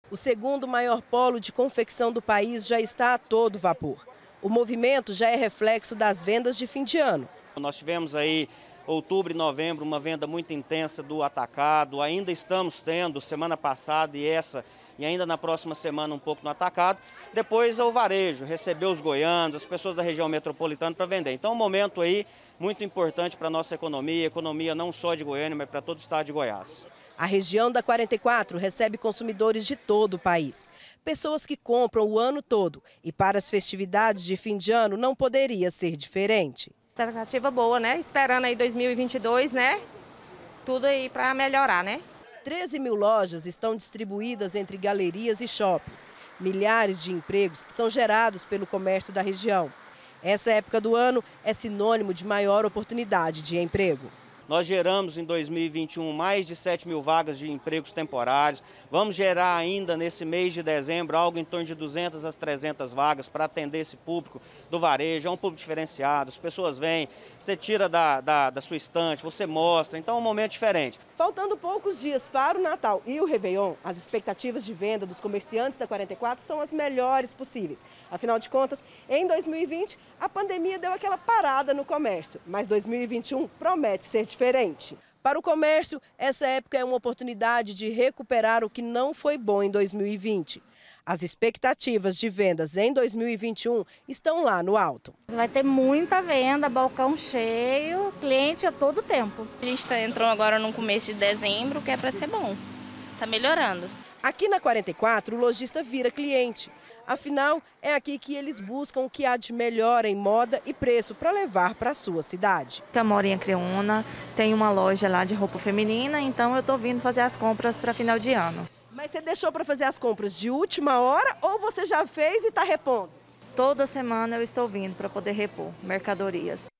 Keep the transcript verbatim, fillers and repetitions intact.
O segundo maior polo de confecção do país já está a todo vapor. O movimento já é reflexo das vendas de fim de ano. Nós tivemos aí outubro e novembro uma venda muito intensa do atacado, ainda estamos tendo semana passada e essa e ainda na próxima semana um pouco no atacado. Depois é o varejo, recebeu os goianos, as pessoas da região metropolitana para vender. Então é um momento aí muito importante para a nossa economia, economia não só de Goiânia, mas para todo o estado de Goiás. A região da quarenta e quatro recebe consumidores de todo o país. Pessoas que compram o ano todo e para as festividades de fim de ano não poderia ser diferente. Expectativa boa, né? Esperando aí dois mil e vinte e dois, né? Tudo aí para melhorar, né? treze mil lojas estão distribuídas entre galerias e shoppings. Milhares de empregos são gerados pelo comércio da região. Essa época do ano é sinônimo de maior oportunidade de emprego. Nós geramos em dois mil e vinte e um mais de sete mil vagas de empregos temporários. Vamos gerar ainda nesse mês de dezembro algo em torno de duzentas a trezentas vagas para atender esse público do varejo. É um público diferenciado, as pessoas vêm, você tira da, da, da sua estante, você mostra, então é um momento diferente. Faltando poucos dias para o Natal e o Réveillon, as expectativas de venda dos comerciantes da quarenta e quatro são as melhores possíveis. Afinal de contas, em dois mil e vinte, a pandemia deu aquela parada no comércio, mas dois mil e vinte e um promete ser diferente. Diferente. Para o comércio, essa época é uma oportunidade de recuperar o que não foi bom em dois mil e vinte. As expectativas de vendas em dois mil e vinte e um estão lá no alto. Vai ter muita venda, balcão cheio, cliente a todo tempo. A gente tá, entrou agora no começo de dezembro, que é para ser bom. Está melhorando. Aqui na quarenta e quatro, o lojista vira cliente. Afinal, é aqui que eles buscam o que há de melhor em moda e preço para levar para a sua cidade. Eu moro em Acreúna, tem uma loja lá de roupa feminina, então eu estou vindo fazer as compras para final de ano. Mas você deixou para fazer as compras de última hora ou você já fez e está repondo? Toda semana eu estou vindo para poder repor mercadorias.